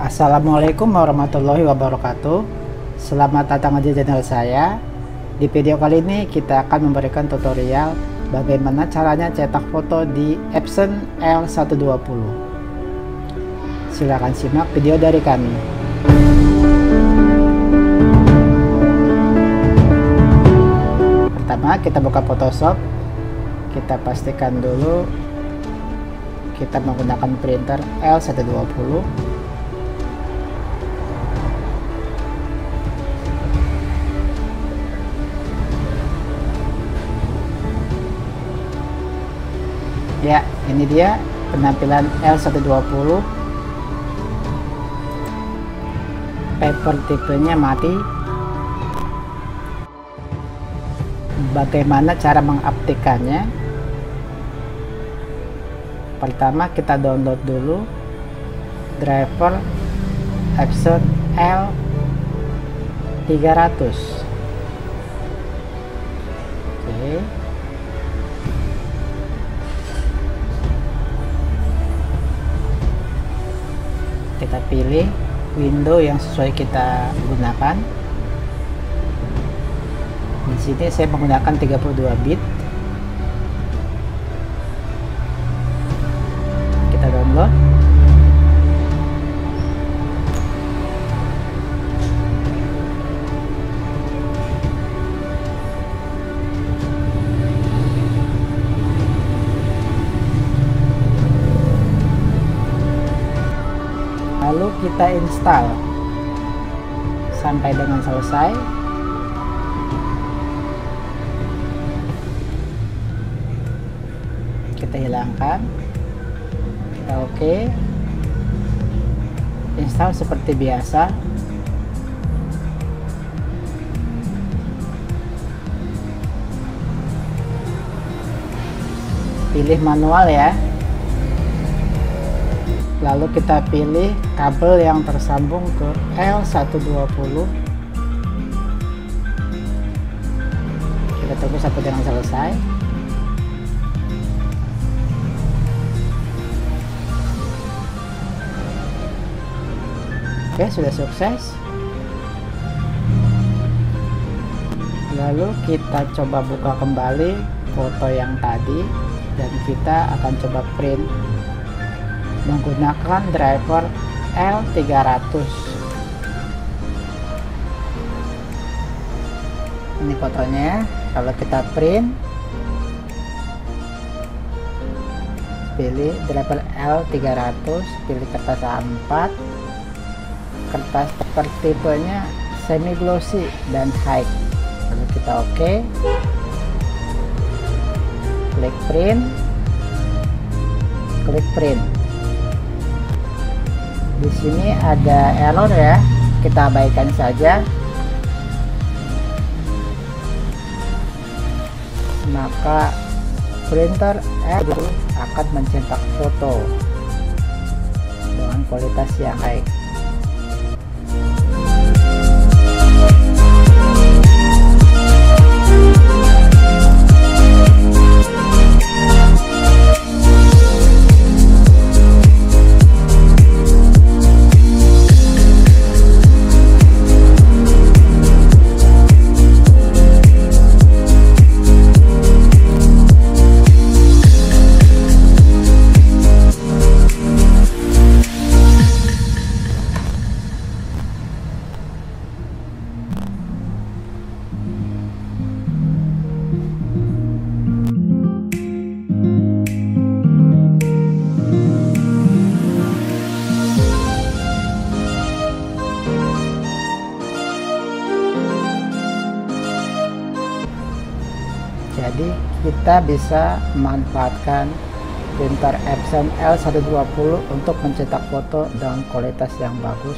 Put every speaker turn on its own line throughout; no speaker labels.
Assalamualaikum warahmatullahi wabarakatuh. Selamat datang di channel saya. Di video kali ini kita akan memberikan tutorial bagaimana caranya cetak foto di Epson L120. Silahkan simak video dari kami. Pertama kita buka Photoshop. Kita pastikan dulu kita menggunakan printer L120. Ya, ini dia penampilan L120. Paper tipenya mati. Bagaimana cara mengaplikasikannya? Pertama kita download dulu driver Epson L300. Oke. Kita pilih window yang sesuai kita gunakan. Di sini saya menggunakan 32 bit. Kita download. Lalu kita install sampai dengan selesai. Kita hilangkan. Kita oke. Install seperti biasa. Pilih manual ya. Lalu kita pilih kabel yang tersambung ke L120. Kita tunggu sampai dengan selesai. Oke, sudah sukses. Lalu kita coba buka kembali foto yang tadi dan kita akan coba print menggunakan driver L300. Ini fotonya. Kalau kita print, pilih driver L300, pilih kertas A4, kertas tipenya semi glossy dan high. Lalu kita oke, klik print, klik print. Di sini ada error ya, kita abaikan saja. Maka printer akan mencetak foto dengan kualitas yang baik. Jadi kita bisa memanfaatkan printer Epson L120 untuk mencetak foto dengan kualitas yang bagus.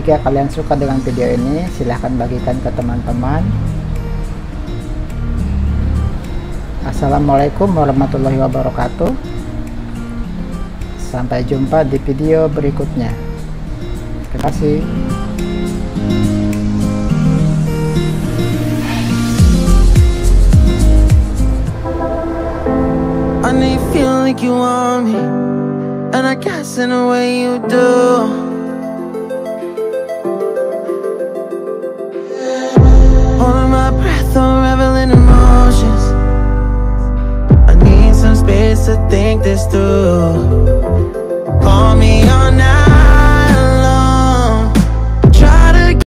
Jika kalian suka dengan video ini, silahkan bagikan ke teman-teman. Assalamualaikum warahmatullahi wabarakatuh. Sampai jumpa di video berikutnya. Terima kasih.
I know you feel like you want me, and I guess in a way you do. Holding my breath, unraveling emotions. I need some space to think this through. Call me